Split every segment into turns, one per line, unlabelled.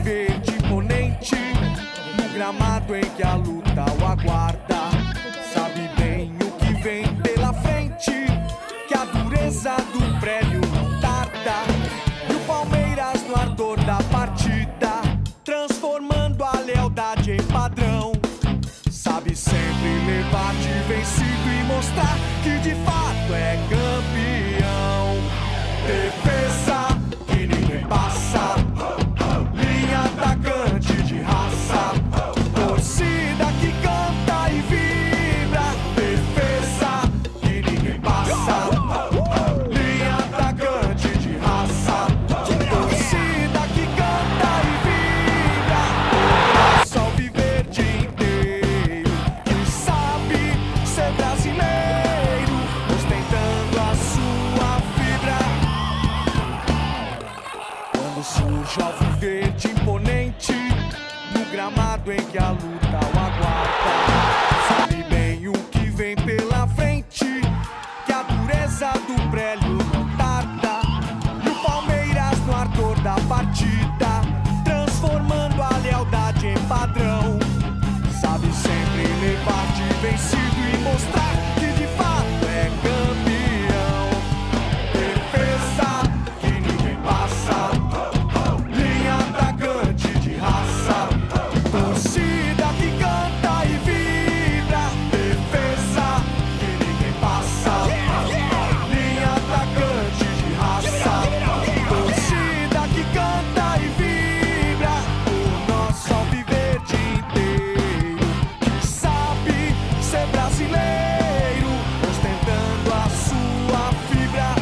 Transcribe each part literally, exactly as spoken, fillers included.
verde imponente, no gramado em que a luta o aguarda. Sabe bem o que vem pela frente, que a dureza do prédio não tarda. E o Palmeiras no ardor da partida, transformando a lealdade em padrão. Sabe sempre levar de vencido e mostrar que de fato é campeão. Defesa que ninguém passa, linha atacante de raça, torcida que canta e vibra. Defesa que ninguém passa, linha atacante de raça, torcida que canta e vibra. Nosso alviverde inteiro que sabe ser brasileiro, ostentando a sua fibra. Quando surge o alviverde imponente, no gramado em que a luta o aguarda. Sabe bem o que vem pela frente, que a dureza do prélio não tarda. E o Palmeiras no ardor da partida, transformando a lealdade em padrão. Sabe sempre levar de vencido e mostrar que de fato é campeão. Defesa que ninguém passa, linha atacante de raça, torcida que canta e vibra. Defesa que ninguém passa, linha atacante de raça, torcida que canta e vibra. O nosso alviverde inteiro que sabe ser brasileiro, ostentando a sua fibra.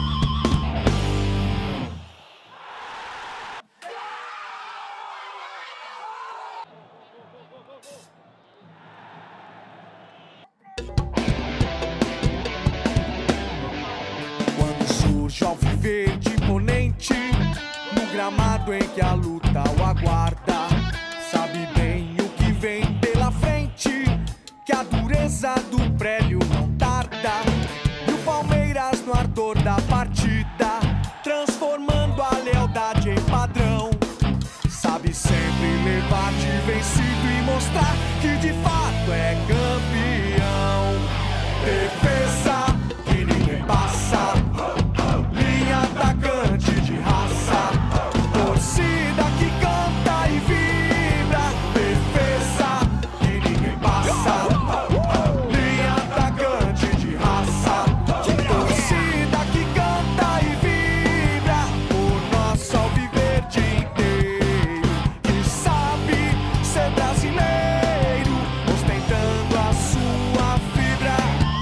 Quando surge o alviverde imponente, no gramado em que a luta o aguarda. Sabe bem o que vem pela frente, que a dureza do prélio não tarda. E o Palmeiras no ardor da partida, transformando a lealdade em padrão. Sabe sempre levar de vencido e mostrar que de fato é campeão. Defesa que ninguém passa, linha atacante de raça, torcida que canta e vibra. Defesa que ninguém passa, linha atacante de raça, torcida que canta e vibra. O nosso alviverde inteiro que sabe ser brasileiro, ostentando a sua fibra.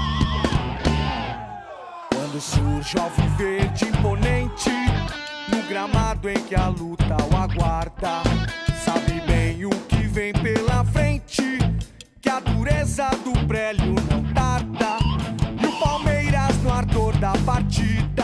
Quando surge o alviverde imponente, no gramado em que a luta o aguarda. Sabe bem o que vem pela frente, que a dureza do prélio não tarda. E o Palmeiras no ardor da partida,